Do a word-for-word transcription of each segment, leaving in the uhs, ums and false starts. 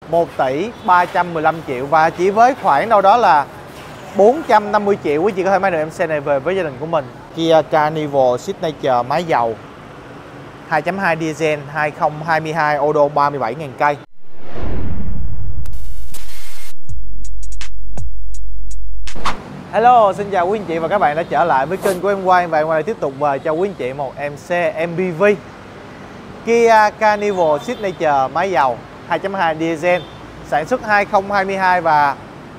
một tỷ ba trăm mười lăm triệu, và chỉ với khoảng đâu đó là bốn trăm năm mươi triệu quý chị có thể mang được em xe này về với gia đình của mình. Kia Carnival Signature máy dầu hai chấm hai diesel hai không hai hai, ô đô ba mươi bảy nghìn cây. Hello, xin chào quý anh chị và các bạn đã trở lại với kênh của em Quang, và em Quang tiếp tục về cho quý anh chị một em xe em pê vê Kia Carnival Signature máy dầu hai chấm hai diesel sản xuất hai không hai hai. Và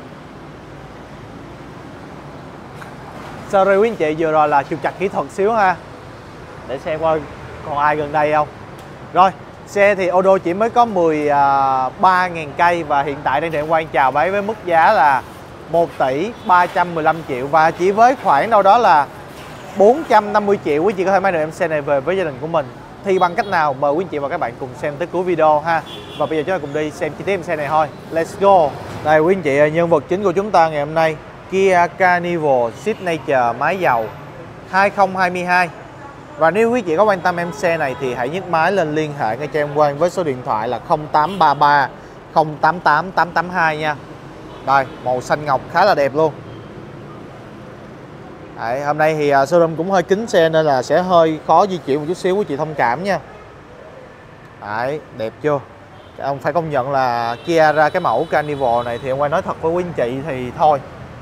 sorry quý anh chị, vừa rồi là trục trặc kỹ thuật xíu ha, để xem coi còn ai gần đây không. Rồi, xe thì ô đô chỉ mới có mười ba nghìn cây, và hiện tại đang được em Quang chào bán với mức giá là một tỷ ba trăm mười lăm triệu, và chỉ với khoảng đâu đó là bốn trăm năm mươi triệu quý chị có thể mang được em xe này về với gia đình của mình. Thì bằng cách nào, mời quý anh chị và các bạn cùng xem tới cuối video ha. Và bây giờ chúng ta cùng đi xem chi tiết em xe này thôi. Let's go. Đây quý anh chị, nhân vật chính của chúng ta ngày hôm nay, Kia Carnival Signature máy dầu hai không hai hai. Và nếu quý chị có quan tâm em xe này thì hãy nhấc máy lên liên hệ ngay cho em Quang với số điện thoại là không tám ba ba không tám tám tám tám hai nha. Đây, màu xanh ngọc khá là đẹp luôn. Đấy, hôm nay thì showroom cũng hơi kín xe nên là sẽ hơi khó di chuyển một chút xíu, quý chị thông cảm nha. Đấy, đẹp chưa? Ông phải công nhận là Kia ra cái mẫu Carnival này thì em Quang nói thật với quý anh chị thì thôi,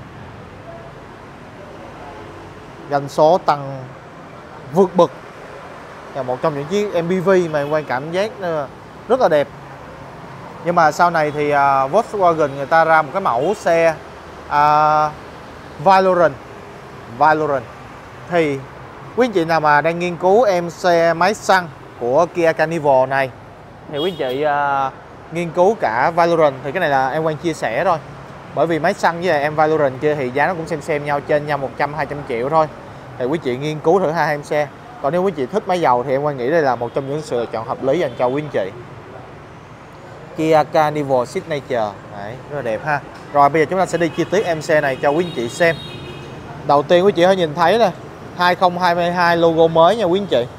doanh số tăng vượt bậc, là một trong những chiếc em pê vê mà em Quang cảm giác rất là đẹp. Nhưng mà sau này thì uh, Volkswagen người ta ra một cái mẫu xe uh, Valorant Valorant thì quý anh chị nào mà đang nghiên cứu em xe máy xăng của Kia Carnival này thì quý anh chị uh, nghiên cứu cả Valorant, thì cái này là em Quang chia sẻ thôi, bởi vì máy xăng với em Valorant kia thì giá nó cũng xem xem nhau, trên nhau một trăm hai trăm triệu thôi. Thì quý chị nghiên cứu thử hai em xe. Còn nếu quý chị thích máy dầu thì em Quang nghĩ đây là một trong những sự lựa chọn hợp lý dành cho quý anh chị. Kia Carnival Signature. Đấy, rất là đẹp ha. Rồi bây giờ chúng ta sẽ đi chi tiết em xe này cho quý anh chị xem. Đầu tiên quý chị hãy nhìn thấy nè, hai không hai hai logo mới nha quý anh chị.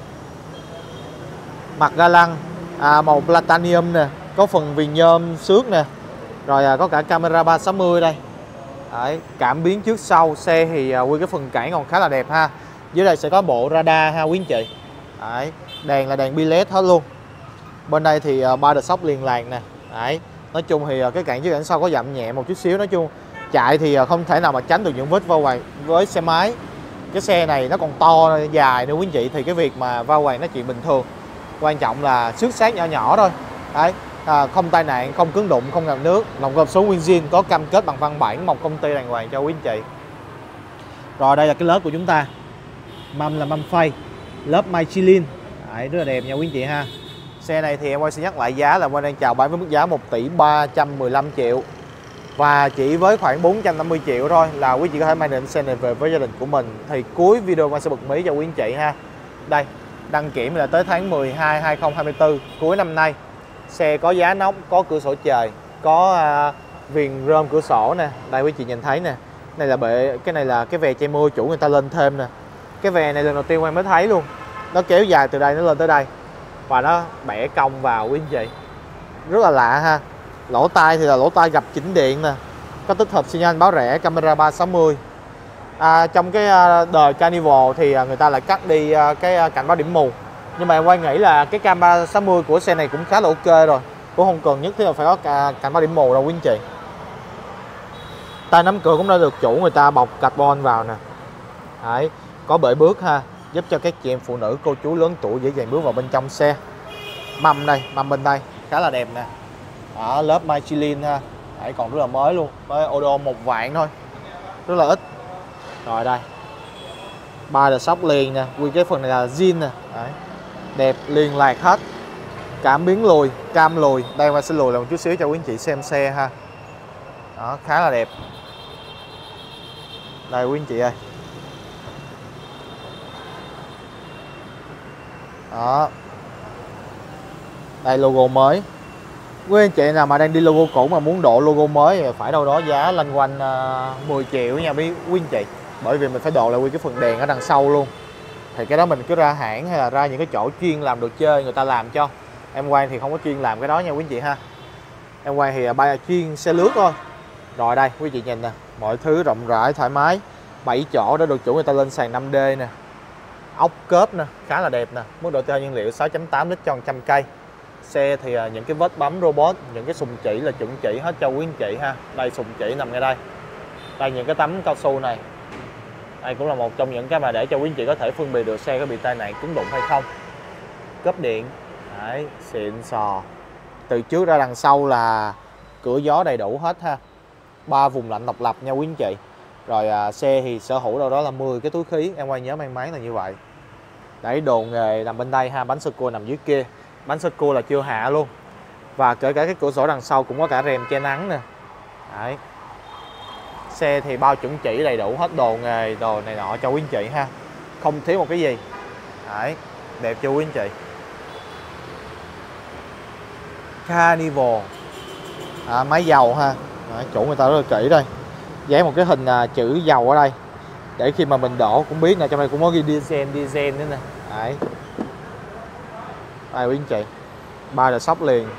Mặt ga lăng à, màu platinum nè, có phần viền nhôm xước nè. Rồi à, có cả camera ba sáu mươi đây. Đấy, cảm biến trước sau, xe thì à, nguyên cái phần cản còn khá là đẹp ha. Dưới đây sẽ có bộ radar ha quý anh chị. Đấy, đèn là đèn bi led hết luôn. Bên đây thì uh, ba đợt sóc liền lạc nè. Đấy, nói chung thì uh, cái cản trước cản sau có dặm nhẹ một chút xíu. Nói chung chạy thì uh, không thể nào mà tránh được những vết va quàng với xe máy. Cái xe này nó còn to dài nữa quý anh chị, thì cái việc mà va quàng nó chuyện bình thường. Quan trọng là xước sát nhỏ nhỏ thôi. Đấy, à, không tai nạn, không cứng đụng, không ngập nước. Lồng gộp số nguyên zin, có cam kết bằng văn bản một công ty đàng hoàng cho quý anh chị. Rồi đây là cái lớp của chúng ta. Mâm là mâm phay, lớp Michelin. Đấy, rất là đẹp nha quý anh chị ha. Xe này thì em quay sẽ nhắc lại giá là em đang chào bán với mức giá một tỷ ba trăm mười lăm triệu. Và chỉ với khoảng bốn trăm năm mươi triệu thôi là quý chị có thể mang được xe này về với gia đình của mình. Thì cuối video em sẽ bật mí cho quý anh chị ha. Đây, đăng kiểm là tới tháng mười hai hai không hai tư cuối năm nay. Xe có giá nóc, có cửa sổ trời, có uh, viền rơm cửa sổ nè. Đây quý chị nhìn thấy nè. Này là bệ, cái này là cái ve che mưa chủ người ta lên thêm nè. Cái ve này lần đầu tiên em mới thấy luôn. Nó kéo dài từ đây nó lên tới đây và nó bẻ cong vào quý anh chị, rất là lạ ha. Lỗ tai thì là lỗ tai gập chỉnh điện nè, có tích hợp xi nhan báo rẽ, camera ba sáu mươi. À, trong cái đời Carnival thì người ta lại cắt đi cái cảnh báo điểm mù, nhưng mà em Quang nghĩ là cái camera sáu mươi của xe này cũng khá là ok rồi, cũng không cần nhất thiết là phải có cảnh báo điểm mù đâu quý anh chị. Tay nắm cửa cũng đã được chủ người ta bọc carbon vào nè. Đấy, có bệ bước ha, giúp cho các chị em phụ nữ, cô chú lớn tuổi dễ dàng bước vào bên trong xe. Mâm đây, mâm bên đây khá là đẹp nè. Ở lớp Michelin ha. Đấy, còn rất là mới luôn, mới ô đô một vạn thôi, rất là ít. Rồi đây, ba đợt sóc liền nè, nguyên cái phần này là zin nè. Đấy, đẹp liền lạc hết. Cảm biến lùi, cam lùi. Đây mà sẽ lùi lại một chút xíu cho quý anh chị xem xe ha. Đó, khá là đẹp. Đây quý anh chị ơi. Đó, đây logo mới. Quý anh chị nào mà đang đi logo cũ mà muốn độ logo mới thì phải đâu đó giá loanh quanh uh, mười triệu nha quý anh chị. Bởi vì mình phải độ lại nguyên cái phần đèn ở đằng sau luôn. Thì cái đó mình cứ ra hãng hay là ra những cái chỗ chuyên làm đồ chơi người ta làm cho. Em Quang thì không có chuyên làm cái đó nha quý anh chị ha. Em quay thì bay chuyên xe lướt thôi. Rồi đây quý vị nhìn nè, mọi thứ rộng rãi thoải mái, bảy chỗ đã được chủ người ta lên sàn năm D nè, ốc cớp nè, khá là đẹp nè, mức độ tiêu hao nhiên liệu sáu chấm tám lít cho một trăm cây. Xe thì những cái vết bấm robot, những cái sùng chỉ là chuẩn chỉ hết cho quý anh chị ha. Đây sùng chỉ nằm ngay đây. Đây những cái tấm cao su này. Đây cũng là một trong những cái mà để cho quý anh chị có thể phân biệt được xe có bị tai nạn trúng đụng hay không. Cớp điện. Đấy, xịn sò. Từ trước ra đằng sau là cửa gió đầy đủ hết ha. Ba vùng lạnh độc lập nha quý anh chị. Rồi à, xe thì sở hữu đâu đó là mười cái túi khí, em quay nhớ mang máy là như vậy. Đấy, đồ nghề nằm bên đây ha, bánh sơ cua nằm dưới kia. Bánh sơ cua là chưa hạ luôn. Và kể cả cái cửa sổ đằng sau cũng có cả rèm che nắng nè. Đấy. Xe thì bao chuẩn chỉ đầy đủ hết đồ nghề, đồ này nọ cho quý anh chị ha. Không thiếu một cái gì. Đấy, đẹp cho quý anh chị. Carnival à, máy dầu ha. Đấy, chủ người ta rất là kỹ đây. Dán một cái hình à, chữ dầu ở đây để khi mà mình đổ cũng biết là trong đây cũng có ghi diesel diesel nữa nè. Đấy. Đây quý anh chị, ba là sóc liền.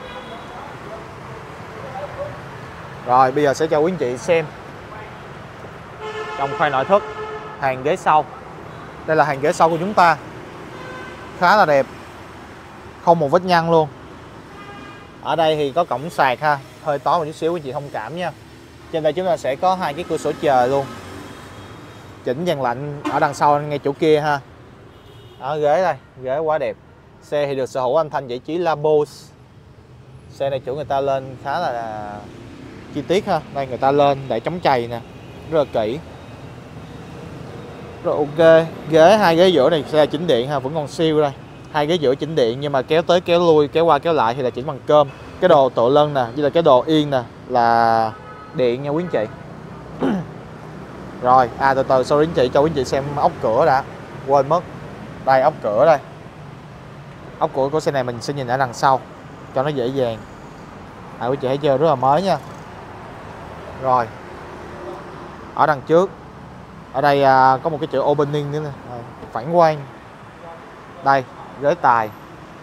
Rồi bây giờ sẽ cho quý anh chị xem trong khoang nội thất hàng ghế sau. Đây là hàng ghế sau của chúng ta, khá là đẹp, không một vết nhăn luôn. Ở đây thì có cổng sạc ha, hơi tối một chút xíu quý anh chị thông cảm nha. Trên đây chúng ta sẽ có hai cái cửa sổ trời luôn, chỉnh dàn lạnh ở đằng sau ngay chỗ kia ha. Ở ghế đây, ghế quá đẹp. Xe thì được sở hữu âm thanh giải trí La Bose. Xe này chủ người ta lên khá là chi tiết ha. Đây người ta lên để chống chày nè, rất là kỹ. Rồi ok, ghế hai ghế giữa này xe chỉnh điện ha, vẫn còn siêu đây. Hai ghế giữa chỉnh điện nhưng mà kéo tới kéo lui, kéo qua kéo lại thì là chỉnh bằng cơm. Cái đồ tựa lưng nè, với là cái đồ yên nè là điện nha quý anh chị. Rồi, à từ từ sorry anh chị, cho quý anh chị xem ốc cửa đã. Quên mất. Đây ốc cửa đây. Ốc cửa của xe này mình sẽ nhìn ở đằng sau cho nó dễ dàng. À quý chị thấy chưa, rất là mới nha. Rồi. Ở đằng trước. Ở đây à, có một cái chữ opening nữa nè, phản quang. Đây, ghế tài.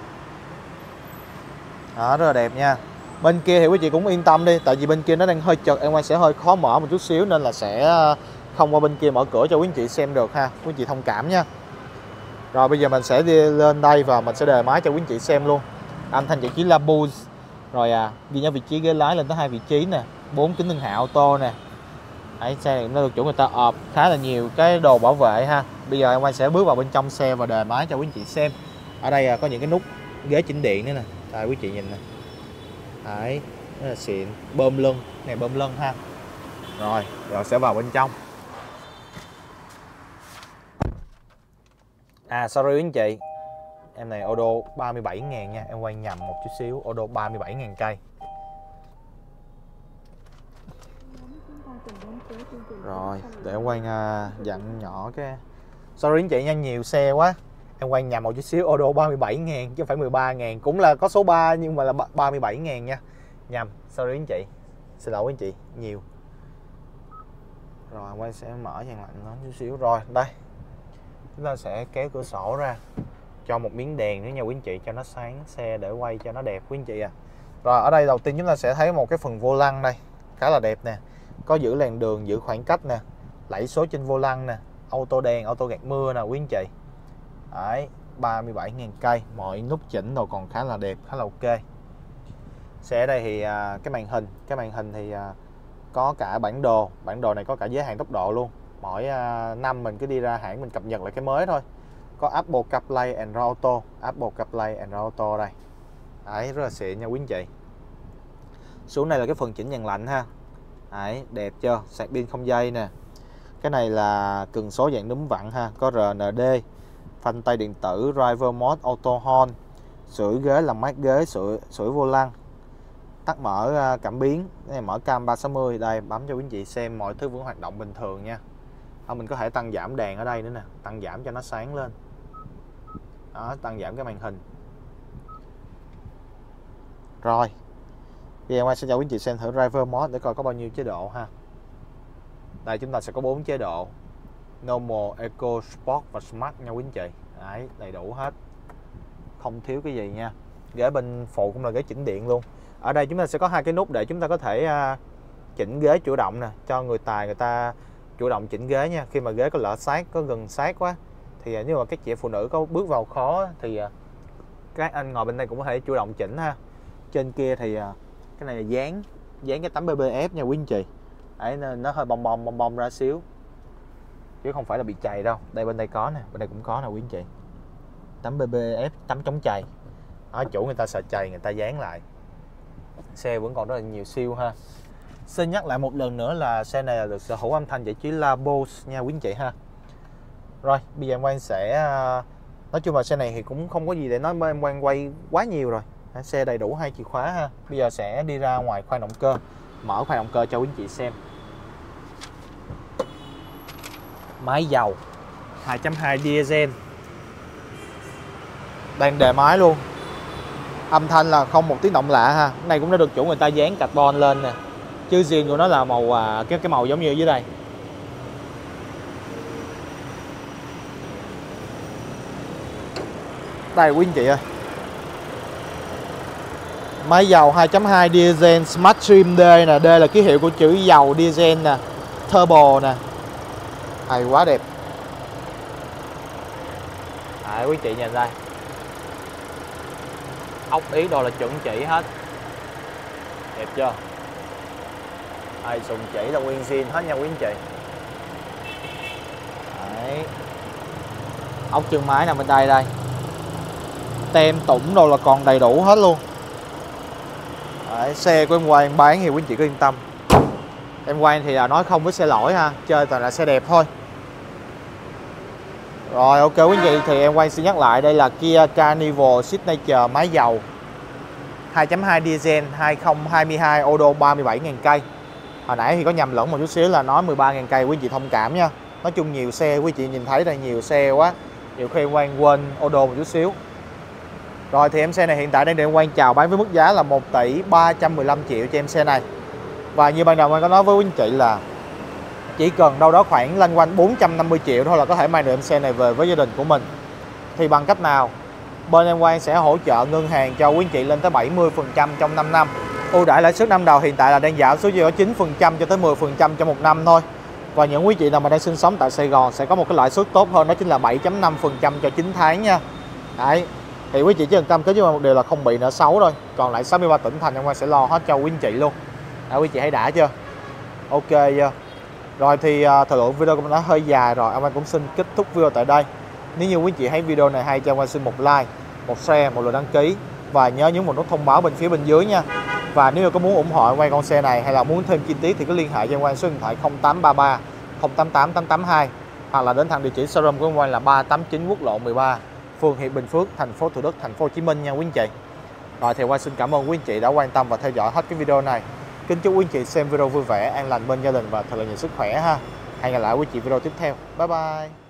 Đó, rất là đẹp nha. Bên kia thì quý chị cũng yên tâm đi, tại vì bên kia nó đang hơi chật, em quay sẽ hơi khó mở một chút xíu nên là sẽ không qua bên kia mở cửa cho quý anh chị xem được ha. Quý anh chị thông cảm nha. Rồi bây giờ mình sẽ đi lên đây và mình sẽ đề máy cho quý anh chị xem luôn. Âm thanh giải trí La Bose. Rồi à, ghi nhớ vị trí ghế lái lên tới hai vị trí nè, bốn kính thương hạng auto nè. Đấy, xe này nó được chủ người ta ọp khá là nhiều cái đồ bảo vệ ha. Bây giờ em quay sẽ bước vào bên trong xe và đề máy cho quý anh chị xem. Ở đây à, có những cái nút ghế chỉnh điện nữa nè. Đây quý chị nhìn nè. Đấy, rất là xịn, bơm lưng, này bơm lưng ha. Rồi, rồi sẽ vào bên trong. À sorry quý anh chị, em này ô đô ba mươi bảy ngàn nha, em quay nhầm một chút xíu, ô đô ba mươi bảy ngàn cây. Rồi, để em quay uh, dặn nhỏ cái. Sorry anh chị nha, nhiều xe quá. Em quay nhầm một chút xíu, ô đô ba mươi bảy ngàn chứ không phải mười ba ngàn. Cũng là có số ba nhưng mà là ba mươi bảy ngàn nha. Nhầm, sorry anh chị. Xin lỗi anh chị, nhiều. Rồi, quay sẽ mở dàn lạnh nó chút xíu. Rồi, đây. Chúng ta sẽ kéo cửa sổ ra. Cho một miếng đèn nữa nha quý anh chị, cho nó sáng xe để quay cho nó đẹp quý anh chị à. Rồi, ở đây đầu tiên chúng ta sẽ thấy một cái phần vô lăng đây. Khá là đẹp nè. Có giữ làn đường, giữ khoảng cách nè. Lẫy số trên vô lăng nè. Auto đèn, auto gạt mưa nè quý anh chị. Đấy, ba mươi bảy ngàn cây, mọi nút chỉnh đồ còn khá là đẹp, khá là ok. Xe ở đây thì à, cái màn hình, cái màn hình thì à, có cả bản đồ, bản đồ này có cả giới hạn tốc độ luôn. Mỗi à, năm mình cứ đi ra hãng mình cập nhật lại cái mới thôi. Có Apple CarPlay and Auto, Apple CarPlay and Auto đây. Đấy, rất là xịn nha quý anh chị. Xuống này là cái phần chỉnh dàn lạnh ha. Đấy, đẹp chưa, sạc pin không dây nè. Cái này là cần số dạng núm vặn ha, có rờ en đê, phanh tay điện tử, driver mode, auto horn, sưởi ghế, làm mát ghế, sưởi, sưởi vô lăng, tắt mở uh, cảm biến, cái này mở cam ba sáu mươi. Đây, bấm cho quý anh chị xem mọi thứ vẫn hoạt động bình thường nha. À, mình có thể tăng giảm đèn ở đây nữa nè, tăng giảm cho nó sáng lên. Đó, tăng giảm cái màn hình. Rồi, bây giờ em sẽ cho quý anh chị xem thử driver mode để coi có bao nhiêu chế độ ha. Đây chúng ta sẽ có bốn chế độ: Normal, Eco, Sport và Smart nha quý anh chị. Đấy, đầy đủ hết, không thiếu cái gì nha. Ghế bên phụ cũng là ghế chỉnh điện luôn. Ở đây chúng ta sẽ có hai cái nút để chúng ta có thể uh, chỉnh ghế chủ động nè, cho người tài người ta chủ động chỉnh ghế nha. Khi mà ghế có lỡ sát, có gần sát quá thì uh, nếu mà các chị phụ nữ có bước vào khó thì uh, các anh ngồi bên đây cũng có thể chủ động chỉnh ha. Trên kia thì uh, cái này là dán dán cái tấm bê bê ép nha quý anh chị. Đấy, nên nó hơi bong bong bong bong ra xíu chứ không phải là bị chày đâu. Đây bên đây có nè, bên đây cũng có nè quý anh chị. Tấm bê bê ép, tấm chống chày. Đó, chủ người ta sợ chày người ta dán lại. Xe vẫn còn rất là nhiều siêu ha. Xin nhắc lại một lần nữa là xe này là được sở hữu âm thanh giải trí là Bose nha quý anh chị ha. Rồi bây giờ em Quang sẽ nói chung là xe này thì cũng không có gì để nói, em Quang quay quá nhiều rồi. Xe đầy đủ hai chìa khóa ha. Bây giờ sẽ đi ra ngoài khoang động cơ, mở khoang động cơ cho quý anh chị xem. Máy dầu hai chấm hai diesel, đang đề máy luôn. Âm thanh là không một tiếng động lạ ha. Cái này cũng đã được chủ người ta dán carbon lên nè, chứ riêng của nó là màu cái cái màu giống như ở dưới đây. Đây quý anh chị ơi, máy dầu hai chấm hai diesel Smart Trim D nè. D là ký hiệu của chữ dầu diesel nè, turbo nè. Hay quá đẹp. Đấy, quý chị nhìn đây, ốc ý đồ là chuẩn chỉ hết, đẹp chưa? Đây, sùng chỉ là nguyên zin hết nha quý anh chị. Đấy, ốc chân máy nằm bên đây đây, tem tủng đồ là còn đầy đủ hết luôn. Đấy, xe của em Quang bán thì quý anh chị cứ yên tâm. Em Quang thì là nói không với xe lỗi ha, chơi toàn là xe đẹp thôi. Rồi ok quý anh chị, thì em Quang xin nhắc lại, đây là Kia Carnival Signature máy dầu hai chấm hai diesel hai không hai hai ô đô ba mươi bảy nghìn cây. Hồi nãy thì có nhầm lẫn một chút xíu là nói mười ba nghìn cây, quý anh chị thông cảm nha. Nói chung nhiều xe quý anh chị nhìn thấy đây, nhiều xe quá, nhiều khi em Quang quên ô đô một chút xíu. Rồi thì em xe này hiện tại đang được em Quang chào bán với mức giá là một tỷ ba trăm mười lăm triệu cho em xe này. Và như ban đầu em có nói với quý anh chị là chỉ cần đâu đó khoảng lanh quanh bốn trăm năm mươi triệu thôi là có thể mang được em xe này về với gia đình của mình. Thì bằng cách nào? Bên em Quang sẽ hỗ trợ ngân hàng cho quý anh chị lên tới bảy mươi phần trăm trong năm năm. Ưu đãi lãi suất năm đầu hiện tại là đang giảm xuống chỉ có chín phần trăm cho tới mười phần trăm trong một năm thôi. Và những quý chị nào mà đang sinh sống tại Sài Gòn sẽ có một cái lãi suất tốt hơn, đó chính là bảy chấm năm phần trăm cho chín tháng nha. Đấy. Thì quý chị chỉ cần cam kết với một điều là không bị nợ xấu thôi. Còn lại sáu mươi ba tỉnh thành em Quang sẽ lo hết cho quý anh chị luôn. Đấy, quý chị thấy đã chưa? Ok chưa? Rồi thì uh, thời lượng video cũng đã hơi dài rồi, em Quang cũng xin kết thúc video tại đây. Nếu như quý chị thấy video này hay cho em Quang xin một like, một share, một lượt đăng ký và nhớ nhấn một nút thông báo bên phía bên dưới nha. Và nếu có muốn ủng hộ em Quang con xe này hay là muốn thêm chi tiết thì cứ liên hệ cho em Quang số điện thoại không tám ba ba không tám tám tám tám hai hoặc là đến thẳng địa chỉ showroom của em Quang là ba tám chín quốc lộ mười ba, phường Hiệp Bình Phước, thành phố Thủ Đức, thành phố Hồ Chí Minh nha quý anh chị. Rồi thì Quang xin cảm ơn quý anh chị đã quan tâm và theo dõi hết cái video này. Kính chúc quý anh chị xem video vui vẻ, an lành bên gia đình và thật là nhiều sức khỏe ha. Hẹn gặp lại quý chị video tiếp theo. Bye bye.